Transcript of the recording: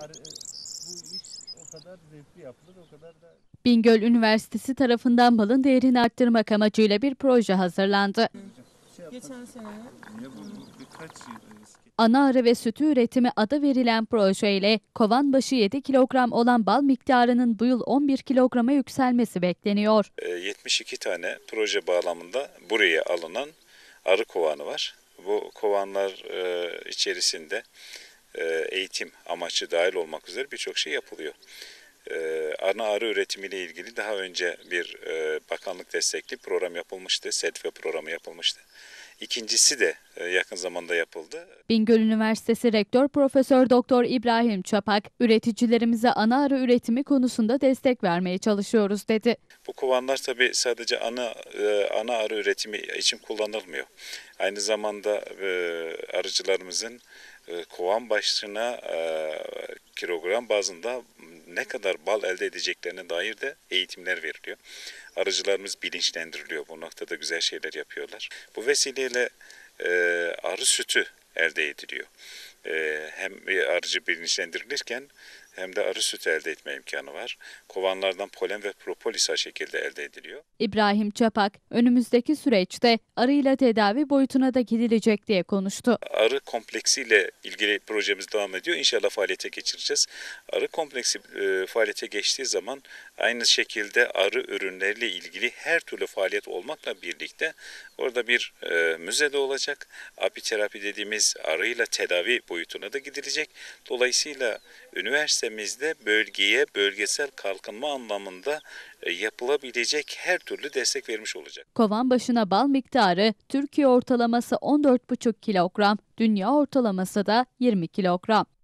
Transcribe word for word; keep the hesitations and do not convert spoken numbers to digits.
arı, bu iş o kadar zevkli yapılır, o kadar da... Bingöl Üniversitesi tarafından balın değerini arttırmak amacıyla bir proje hazırlandı. Geçen sene. Ana arı ve sütü üretimi adı verilen projeyle kovan başı yedi kilogram olan bal miktarının bu yıl on bir kilograma yükselmesi bekleniyor. yetmiş iki tane proje bağlamında buraya alınan arı kovanı var. Bu kovanlar içerisinde eğitim amaçlı dahil olmak üzere birçok şey yapılıyor. Ana arı üretimiyle ilgili daha önce bir bakanlık destekli program yapılmıştı. SEDFE programı yapılmıştı. İkincisi de yakın zamanda yapıldı. Bingöl Üniversitesi Rektör Profesör Doktor İbrahim Çapak, üreticilerimize ana arı üretimi konusunda destek vermeye çalışıyoruz dedi. Bu kovanlar tabii sadece ana ana arı üretimi için kullanılmıyor. Aynı zamanda arıcılarımızın kovan başına kilogram bazında ne kadar bal elde edeceklerine dair de eğitimler veriliyor. Arıcılarımız bilinçlendiriliyor. Bu noktada güzel şeyler yapıyorlar. Bu vesileyle e, arı sütü elde ediliyor. E, hem arıcı bilinçlendirilirken hem de arı sütü elde etme imkanı var. Kovanlardan polen ve propolis şekilde elde ediliyor. İbrahim Çapak, önümüzdeki süreçte arıyla tedavi boyutuna da gidilecek diye konuştu. Arı kompleksiyle ilgili projemiz devam ediyor. İnşallah faaliyete geçireceğiz. Arı kompleksi e, faaliyete geçtiği zaman aynı şekilde arı ürünleriyle ilgili her türlü faaliyet olmakla birlikte orada bir e, müze de olacak. Apiterapi dediğimiz arıyla tedavi boyutuna da gidilecek. Dolayısıyla üniversitemizde bölgeye bölgesel kalkınma anlamında e, yapılabilecek her türlü destek vermiş olacak. Kovan başına bal miktarı Türkiye ortalaması on dört buçuk kilogram, dünya ortalaması da yirmi kilogram.